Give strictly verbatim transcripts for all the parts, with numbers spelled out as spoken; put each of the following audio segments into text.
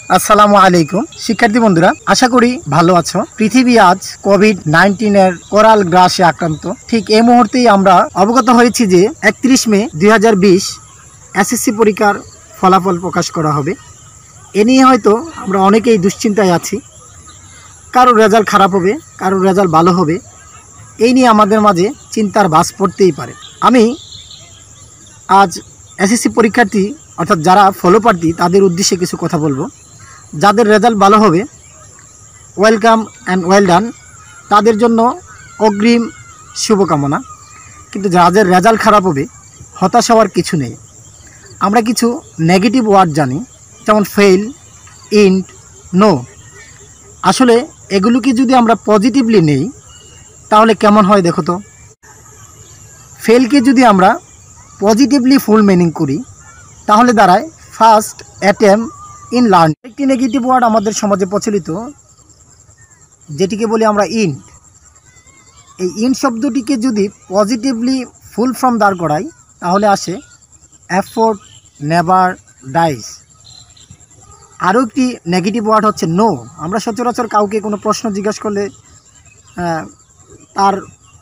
আসসালামু আলাইকুম শিক্ষার্থী বন্ধুরা, আশা করি ভালো আছো। পৃথিবী আজ কোভিড নাইন্টিন এর করাল গ্রাসে আক্রান্ত। ঠিক এই মুহূর্তেই আমরা অবগত হয়েছি যে একত্রিশ মে দুই হাজার বিশ এসএসসি পরীক্ষার ফলাফল প্রকাশ করা হবে। এ নিয়ে হয়তো আমরা অনেকেই দুশ্চিন্তায় আছি। কারোর রেজাল্ট খারাপ হবে, কারোর রেজাল্ট ভালো হবে, এই নিয়ে আমাদের মাঝে চিন্তার বাস পড়তেই পারে। আমি আজ এসএসসি পরীক্ষার্থী অর্থাৎ যারা ফলো প্রার্থী তাদের উদ্দেশ্যে কিছু কথা বলবো। যাদের রেজাল্ট ভালো হবে ওয়েলকাম অ্যান্ড ওয়েল ডান, তাদের জন্য অগ্রিম শুভকামনা। কিন্তু যাদের রেজাল্ট খারাপ হবে হতাশ হওয়ার কিছু নেই। আমরা কিছু নেগেটিভ ওয়ার্ড জানি, যেমন ফেল, ইন্ট, নো। আসলে এগুলোকে যদি আমরা পজিটিভলি নেই তাহলে কেমন হয় দেখো তো। ফেলকে যদি আমরা পজিটিভলি ফুল মিনিং করি তাহলে দাঁড়ায় ফার্স্ট অ্যাটেম্প ইন লার্ন। একটি নেগেটিভ ওয়ার্ড আমাদের সমাজে প্রচলিত, যেটিকে বলি আমরা ইন্ট। এই ইন্ট শব্দটিকে যদি পজিটিভলি ফুল ফর্ম দাঁড় করাই তাহলে আসে এফোর্ট নেভার ডাইস। আরও একটি নেগেটিভ ওয়ার্ড হচ্ছে নো। আমরা সচরাচর কাউকে কোনো প্রশ্ন জিজ্ঞাসা করলে তার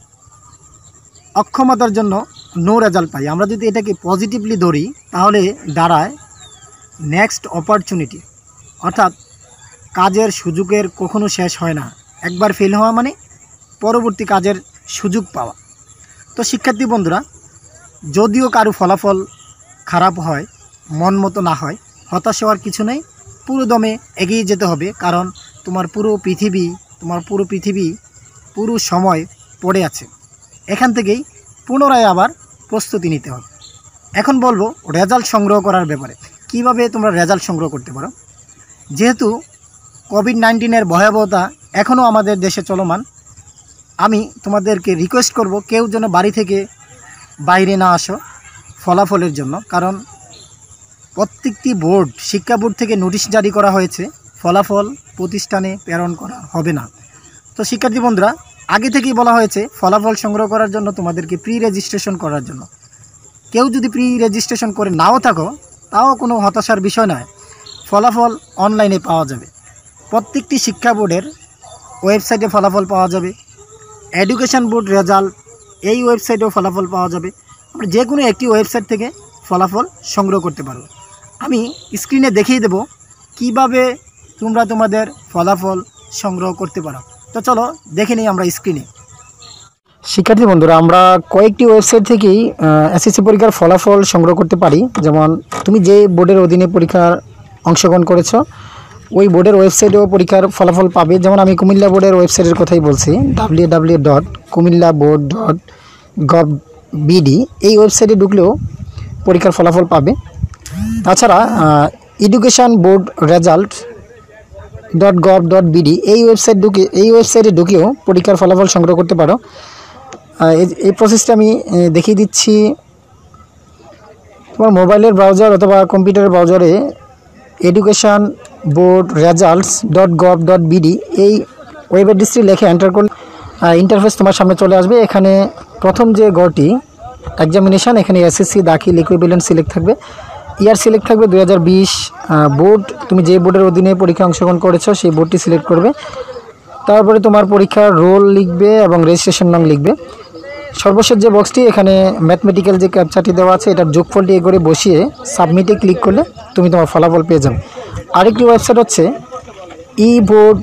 অক্ষমতার জন্য নো রেজাল্ট পাই। আমরা যদি এটাকে পজিটিভলি ধরি তাহলে দাঁড়ায় নেক্সট অপরচুনিটি, অর্থাৎ কাজের সুযোগের কখনো শেষ হয় না। একবার ফেল হওয়া মানে পরবর্তী কাজের সুযোগ পাওয়া। তো শিক্ষার্থী বন্ধুরা, যদিও কারো ফলাফল খারাপ হয়, মন মতো না হয়, হতাশ হওয়ার কিছু নেই। পুরো দমে এগিয়ে যেতে হবে, কারণ তোমার পুরো পৃথিবী তোমার পুরো পৃথিবী পুরো সময় পড়ে আছে। এখান থেকেই পুনরায় আবার প্রস্তুতি নিতে হবে। এখন বলবো রেজাল্ট সংগ্রহ করার ব্যাপারে। কিভাবে তোমরা রেজাল্ট সংগ্রহ করতে পারো। যেহেতু কোভিড নাইন্টিনের ভয়াবহতা এখনও আমাদের দেশে চলমান, আমি তোমাদেরকে রিকোয়েস্ট করব কেউ যেন বাড়ি থেকে বাইরে না আসো ফলাফলের জন্য। কারণ প্রত্যেকটি বোর্ড, শিক্ষা বোর্ড থেকে নোটিশ জারি করা হয়েছে, ফলাফল প্রতিষ্ঠানে প্রেরণ করা হবে না। তো শিক্ষার্থী বন্ধুরা, আগে থেকেই বলা হয়েছে ফলাফল সংগ্রহ করার জন্য তোমাদেরকে প্রি রেজিস্ট্রেশন করার জন্য। কেউ যদি প্রি রেজিস্ট্রেশন করে নাও থাকো তাও কোনো হতাশার বিষয় নয়, ফলাফল অনলাইনে পাওয়া যাবে। প্রত্যেকটি শিক্ষা বোর্ডের ওয়েবসাইটে ফলাফল পাওয়া যাবে। এডুকেশন বোর্ড রেজাল্ট, এই ওয়েবসাইটেও ফলাফল পাওয়া যাবে। আমরা যে কোনো একটি ওয়েবসাইট থেকে ফলাফল সংগ্রহ করতে পারো। আমি স্ক্রিনে দেখিয়ে দেব কিভাবে তোমরা তোমাদের ফলাফল সংগ্রহ করতে পারো। তো চলো দেখে নিই আমরা স্ক্রিনে। শিক্ষার্থী বন্ধুরা, আমরা কয়েকটি ওয়েবসাইট থেকেই এসএসসি পরীক্ষার ফলাফল সংগ্রহ করতে পারি। যেমন তুমি যে বোর্ডের অধীনে পরীক্ষার অংশগ্রহণ করেছো ওই বোর্ডের ওয়েবসাইটেও পরীক্ষার ফলাফল পাবে। যেমন আমি কুমিল্লা বোর্ডের ওয়েবসাইটের কথাই বলছি, W W W dot Comilla board dot gov BD. এই ওয়েবসাইটে ঢুকলেও পরীক্ষার ফলাফল পাবে। তাছাড়া education board result dot gov dot BD এই ওয়েবসাইট ঢুকে এই ওয়েবসাইটে ঢুকেও পরীক্ষার ফলাফল সংগ্রহ করতে পারো। এই প্রসেসটা আমি দেখিয়ে দিচ্ছি। তোমার মোবাইলের ব্রাউজার অথবা কম্পিউটারের ব্রাউজারে education board results dot gov dot BD এই ওয়েব অ্যাড্রেসটি লিখে এন্টার করলে ইন্টারফেস তোমার সামনে চলে আসবে। এখানে প্রথম যে ঘরটি এক্সামিনেশান, এখানে এসএসসি দাখিল ইকুইভ্যালেন্ট সিলেক্ট থাকবে, ইয়ার সিলেক্ট থাকবে দুই হাজার বিশ। বোর্ড, তুমি যে বোর্ডের অধীনে পরীক্ষা অংশগ্রহণ করেছো সেই বোর্ডটি সিলেক্ট করবে। তারপরে তোমার পরীক্ষার রোল লিখবে এবং রেজিস্ট্রেশন নং লিখবে। সর্বশেষ যে বক্সটি, এখানে ম্যাথমেটিক্যাল যে ক্যাপচারটি দেওয়া আছে এটার যোগফলটি এ করে বসিয়ে সাবমিটে ক্লিক করলে তুমি তোমার ফলাফল পেয়ে যাবে। আরেকটি ওয়েবসাইট হচ্ছে e board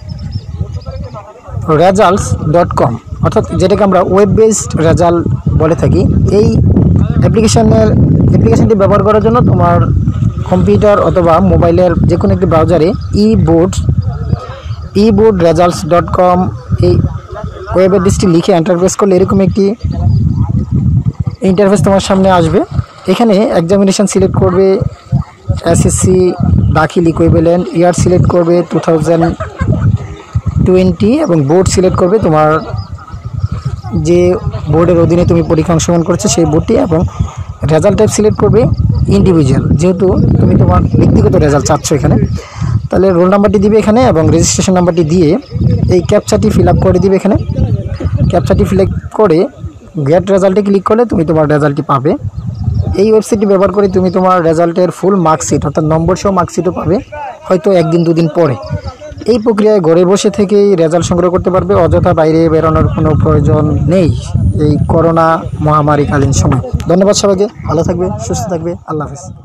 results dot com, অর্থাৎ যেটাকে আমরা ওয়েব বেসড রেজাল্ট বলে থাকি। এই অ্যাপ্লিকেশনের অ্যাপ্লিকেশনটি ব্যবহার করার জন্য তোমার কম্পিউটার অথবা মোবাইলের যে কোনো একটি ব্রাউজারে e board e board results dot com এই ওয়েব অ্যাড্রেসটি লিখে এন্টার প্রেস করলে এরকম একটি ইন্টারফেস তোমার সামনে আসবে। এখানে এক্সামিনেশান সিলেক্ট করবে, SSC Dakhil equivalent, year select করবে টু থাউজেন্ড টোয়েন্টি এবং বোর্ড সিলেক্ট করবে তোমার যে বোর্ডের অধীনে তুমি পরীক্ষা অংশগ্রহণ করছো সেই বোর্ডটি, এবং রেজাল্ট টাইপ সিলেক্ট করবে ইন্ডিভিজুয়াল, যেহেতু তুমি তোমার ব্যক্তিগত রেজাল্ট চাচ্ছ এখানে। তাহলে রোল নাম্বারটি দিবে এখানে এবং রেজিস্ট্রেশন নাম্বারটি দিয়ে এই ক্যাপচাটি ফিল আপ করে দিবে। এখানে ক্যাপচাটি ফিল আপ করে গেট রেজাল্টে ক্লিক করলে তুমি তোমার রেজাল্টটি পাবে। এই ওয়েবসাইটটি ব্যবহার করে তুমি তোমার রেজাল্টের ফুল মার্কশিট অর্থাৎ নম্বর সহ মার্কশিটও পাবে। হয়তো একদিন দুদিন পরে। এই প্রক্রিয়ায় ঘরে বসে থেকেই রেজাল্ট সংগ্রহ করতে পারবে, অযথা বাইরে বেরোনোর কোনো প্রয়োজন নেই এই করোনা মহামারীকালীন সময়। ধন্যবাদ সবাইকে, ভালো থাকবে, সুস্থ থাকবে, আল্লাহ হাফেজ।